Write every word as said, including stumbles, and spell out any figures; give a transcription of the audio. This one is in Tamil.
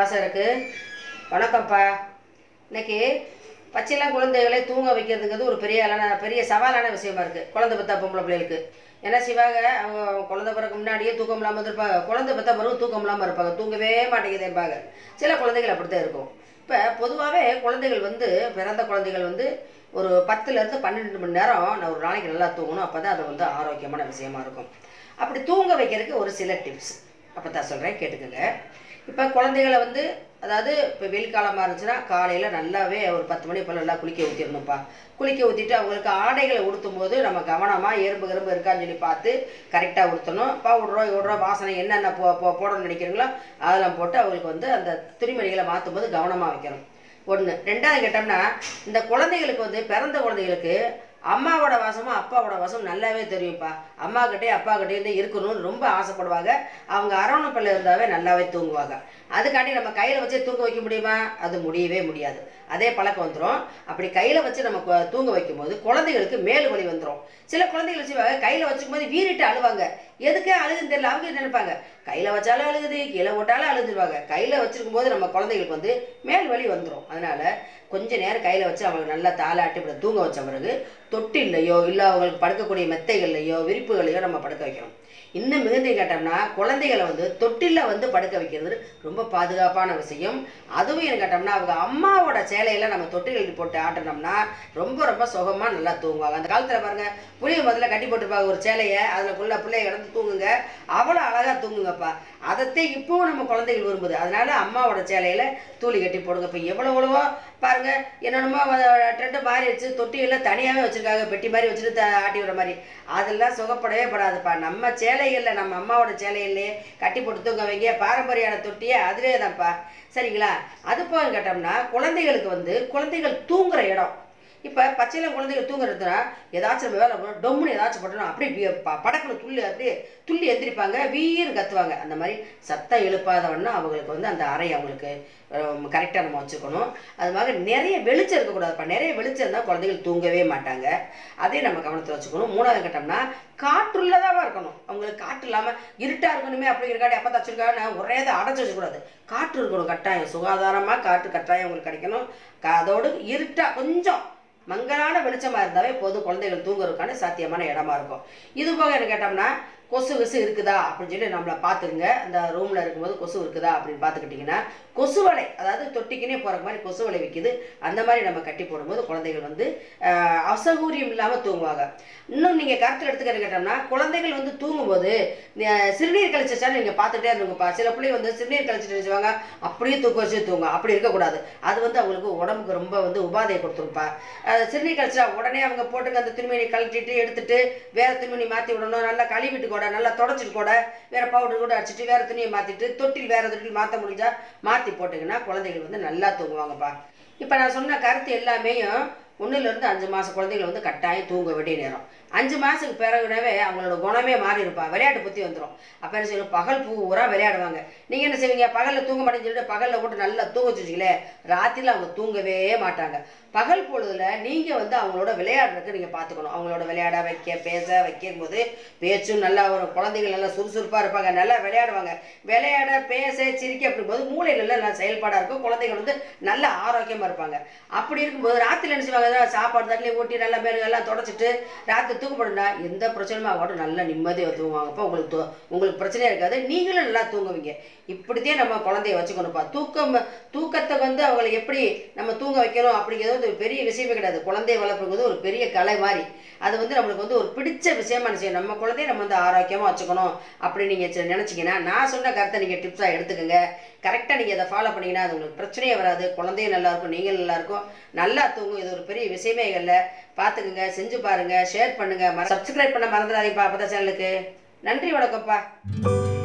ஆசை இருக்குது. வணக்கம்ப்பா. இன்னைக்கு பச்சைலாம் குழந்தைகளை தூங்க வைக்கிறதுங்கிறது ஒரு பெரிய அலான பெரிய சவாலான விஷயமா இருக்குது குழந்தை பெற்றா பொம்பளை பிள்ளைகளுக்கு. ஏன்னா சிவாக அவங்க குழந்தை பிறகு முன்னாடியே தூக்கம் இல்லாமல் இருப்பாங்க, குழந்தை பெற்றா பிறகு தூக்கம் இல்லாமல் இருப்பாங்க, தூங்கவே மாட்டேங்குதேன்பாங்க. சில குழந்தைகள் அப்படித்தான் இருக்கும். இப்போ பொதுவாகவே குழந்தைகள் வந்து பிறந்த குழந்தைகள் வந்து ஒரு பத்துலேருந்து பன்னெண்டு மணி நேரம் நான் ஒரு நாளைக்கு நல்லா தூங்கணும். அப்போ தான் அது வந்து ஆரோக்கியமான விஷயமா இருக்கும். அப்படி தூங்க வைக்கிறதுக்கு ஒரு சில டிப்ஸ் அப்போ தான் சொல்கிறேன், கேட்டுக்கோங்க. இப்போ குழந்தைகளை வந்து அதாவது இப்போ வெயில் காலமாக இருந்துச்சுன்னா காலையில் நல்லாவே ஒரு பத்து மணி போல் நல்லா குளிக்க ஊற்றிடணும்ப்பா. குளிக்க ஊற்றிட்டு அவங்களுக்கு ஆடைகளை உடுத்தும் போது நம்ம கவனமாக எறும்பு எறும்பு இருக்கான்னு சொல்லி பார்த்து கரெக்டாக உடுத்தணும். அப்பா விட்றோம் விட்றோம் வாசனை என்னென்ன போ போ போடணும்னு நினைக்கிறீங்களோ அதெல்லாம் போட்டு அவங்களுக்கு வந்து அந்த துணிமணிகளை மாற்றும் போது கவனமாக வைக்கணும். ஒன்று. ரெண்டாவது கேட்டோம்னா, இந்த குழந்தைகளுக்கு வந்து பிறந்த குழந்தைகளுக்கு அம்மாவோட வாசமும் அப்பாவோட வாசமும் நல்லாவே தெரியும்ப்பா. அம்மா கிட்டே அப்பா கிட்டே இருக்கணும்னு ரொம்ப ஆசைப்படுவாங்க. அவங்க அரவணைப்பில் இருந்தாவே நல்லாவே தூங்குவாங்க. அதுக்காண்டி நம்ம கையில் வச்சு தூங்க வைக்க முடியுமா? அது முடியவே முடியாது. அதே பழக்கம் வந்துடும். அப்படி கையில் வச்சு நம்ம தூங்க வைக்கும்போது குழந்தைகளுக்கு மேல் வலி வந்துடும். சில குழந்தைகள் வச்சுவாங்க கையில் வச்சுக்கும் போது வீறிட்டு அழுவாங்க. எதுக்கே அழுகுன்னு தெரியல. அவங்க நினைப்பாங்க கையில் வச்சாலும் அழுகுது, கீழே போட்டாலும் அழுதுருவாங்க. கையில் வச்சுருக்கும் போது நம்ம குழந்தைகளுக்கு வந்து மேல் வலி வந்துடும். அதனால் கொஞ்சம் நேரம் கையில் வச்சு அவங்களுக்கு நல்லா தாளாட்டி இப்படி தூங்க வச்ச பிறகு தொட்டில்லையோ இல்லை அவங்களுக்கு படுக்கக்கூடிய மெத்தைகள்லையோ விரிப்புகளையோ நம்ம படுக்க வைக்கணும். இன்னும் மிகுந்த கேட்டோம்னா குழந்தைகளை வந்து தொட்டிலில் வந்து படுக்க வைக்கிறது ரொம்ப பாதுகாப்பான விஷயம். அதுவும் என்ன கேட்டோம்னா அவங்க அம்மாவோட சேலையில் நம்ம தொட்டில்கள் போட்டு ஆட்டினோம்னா ரொம்ப ரொம்ப சுகமாக நல்லா தூங்குவாங்க. அந்த காலத்தில் பாருங்கள், புளிய முதல்ல கட்டி போட்டுருப்பாங்க ஒரு சேலையை, அதில் பிள்ளைய கிடந்து தூங்குங்க, அவ்வளோ அழகாக தூங்குங்கப்பா. அதைத்தே இப்போவும் நம்ம குழந்தைகள் விரும்புது. அதனால அம்மாவோட சேலையில் தூளி கட்டி போடுங்க. இப்போ எவ்வளோ எவ்வளவோ பாருங்க, என்னென்னமோ ட்ரெண்டு மாறிடுச்சு, தொட்டியில் தனியாகவே வச்சுருக்காங்க, பெட்டி மாதிரி வச்சுட்டு ஆட்டி விடுற மாதிரி. அதெல்லாம் சுகப்படவே படாதுப்பா. நம்ம சேலைகளில் நம்ம அம்மாவோட சேலையிலே கட்டி போட்டு தூங்க வைங்க. பாரம்பரியான தொட்டியே அதிலே தான்ப்பா. சரிங்களா? அது போக கேட்டோம்னா குழந்தைகளுக்கு வந்து குழந்தைகள் தூங்குற இடம், இப்போ பச்சையில குழந்தைகள் தூங்குறதுனா ஏதாச்சும் நம்ம வேலை பண்ணணும், டொம்முன்னு ஏதாச்சும் பண்ணணும், அப்படியே படக்குன்னு துள்ளி அப்படியே துள்ளி எந்திரிப்பாங்க, வீறு கத்துவாங்க. அந்த மாதிரி சத்தம் எழுப்பாதவன்னா அவங்களுக்கு வந்து அந்த அறை அவங்களுக்கு கரெக்டாக நம்ம வச்சுக்கணும். அது மாதிரி நிறைய வெளிச்சம் இருக்கக்கூடாதுப்பா. நிறைய வெளிச்சம் இருந்தால் குழந்தைகள் தூங்கவே மாட்டாங்க. அதே நம்ம கவனத்தில் வச்சுக்கணும். மூணாவது கட்டம்னா காற்றுள்ளதாக இருக்கணும். அவங்களுக்கு காற்று இல்லாமல் இருட்டாக இருக்கணுமே அப்படிங்கிறக்காட்டி அப்போ தச்சுருக்காங்க ஒரே இதை அடைச்சி வச்சுக்கூடாது. காற்று இருக்கணும் கட்டாயம், சுகாதாரமாக காற்று கட்டாயம் அவங்களுக்கு கிடைக்கணும். அதோடு இருட்டாக கொஞ்சம் மங்கலான வெளிச்சமாக இருந்தாவே போதும், குழந்தைகள் தூங்குறதுக்கான சாத்தியமான இடமா இருக்கும். இது போக என்ன கேட்டோம்னா கொசு விசு இருக்குதா அப்படின்னு சொல்லி நம்மளை பார்த்துக்குங்க. அந்த ரூமில் இருக்கும்போது கொசு இருக்குதா அப்படின்னு பார்த்துக்கிட்டிங்கன்னா கொசு வலை, அதாவது தொட்டிக்குன்னே போகிற மாதிரி கொசு வலை விற்கிது, அந்த மாதிரி நம்ம கட்டி போடும்போது குழந்தைகள் வந்து அசௌகரியம் இல்லாமல் தூங்குவாங்க. இன்னும் நீங்கள் கருத்தில் எடுத்துக்கிட்டு கேட்டோம்னா குழந்தைகள் வந்து தூங்கும்போது சிறுநீர் கழிச்சாலும் நீங்கள் பார்த்துட்டே இருந்துங்கப்பா. சில பிள்ளைங்க வந்து சிறுநீர் கழிச்சிட்டு வச்சுவாங்க, அப்படியே தூக்க வச்சு தூங்க. அப்படி இருக்கக்கூடாது. அது வந்து அவங்களுக்கு உடம்புக்கு ரொம்ப வந்து உபாதையை கொடுத்துருப்பா. சிறுநீர் கழிச்சா உடனே அவங்க போட்டுக்க அந்த துணிமணி கழிச்சிட்டு எடுத்துட்டு வேற துணிமணி மாற்றி விடணும். நல்லா கழுவிட்டு கூட நல்லா தொடச்சிட்டு கூட வேற பவுடர் கூட அடிச்சுட்டு வேற துணியை மாற்றிட்டு தொட்டில் வேற தொட்டில் மாற்ற முடிஞ்சா மாற்றி போட்டிங்கன்னா குழந்தைகள் வந்து நல்லா தூங்குவாங்கப்பா. இப்போ நான் சொன்ன கருத்து எல்லாமே ஒன்றுலேருந்து அஞ்சு மாதம் குழந்தைகள் வந்து கட்டாயம் தூங்க வேண்டிய நேரம். அஞ்சு மாதத்துக்கு பிறகுனவே அவங்களோட குணமே மாறி இருப்பா, விளையாட்டு பற்றி வந்துடும். அப்போ என்ன செய்யணும், பகல் பூரா விளையாடுவாங்க. நீங்கள் என்ன செய்வீங்க, பகலில் தூங்க மாட்டேன்னு சொல்லிட்டு பகலில் போட்டு நல்லா தூங்க வச்சுச்சிங்களே, ராத்திரியில் அவங்க தூங்கவே மாட்டாங்க. பகல் பொழுதுல நீங்கள் வந்து அவங்களோட விளையாடுறதுக்கு நீங்கள் பார்த்துக்கணும். அவங்களோட விளையாட வைக்க பேச வைக்கும் போது பேச்சும் நல்லா ஒரு குழந்தைகள் நல்லா சுறுசுறுப்பாக இருப்பாங்க, நல்லா விளையாடுவாங்க. விளையாட பேச சிரிக்க அப்படிங்கும்போது மூளைகள் நல்லா செயல்பாடாக இருக்கும், குழந்தைகள் வந்து நல்ல ஆரோக்கியமாக இருப்பாங்க. அப்படி இருக்கும்போது ராத்திரியில் என்ன செய்வாங்க, சாப்பாடு தண்ணி ஊட்டி நல்லா மேலுங்கெல்லாம் தொடச்சிட்டு ராத்திரி தூங்கப்படுனா எந்த பிரச்சனையும் ஆகட்டும் நல்லா நிம்மதியாக தூங்குவாங்கப்போ. உங்களுக்கு உங்களுக்கு பிரச்சனையே இருக்காது, நீங்களும் நல்லா தூங்குவீங்க. இப்படித்தான் நம்ம குழந்தைய வச்சுக்கணும்ப்பா. தூக்கம் தூக்கத்தை வந்து அவங்களை எப்படி நம்ம தூங்க வைக்கணும் அப்படிங்கிறது ஒரு பெரிய விஷயமே கிடையாது. குழந்தைய வளர்ப்புங்கிறது ஒரு பெரிய கலை மாதிரி. அது வந்து நம்மளுக்கு வந்து ஒரு பிடிச்ச விஷயமா செய்யும். நம்ம குழந்தைய நம்ம வந்து ஆரோக்கியமாக வச்சுக்கணும் அப்படின்னு நீங்கள் நினச்சிங்கன்னா நான் சொன்ன கருத்தை நீங்கள் டிப்ஸாக எடுத்துக்கோங்க. கரெக்டாக நீங்கள் அதை ஃபாலோ பண்ணிங்கன்னா அது உங்களுக்கு பிரச்சனையே வராது. குழந்தையும் நல்லாயிருக்கும், நீங்கள் நல்லாயிருக்கும், நல்லா தூங்கும். இது ஒரு பெரிய விஷயமே இல்லை. பார்த்துக்குங்க, செஞ்சு பாருங்கள், ஷேர் பண்ணுங்கள், சப்ஸ்கிரைப் பண்ண மறந்துடாதீங்கப்பா அப்போ தான் சேனலுக்கு. நன்றி, வணக்கம்ப்பா.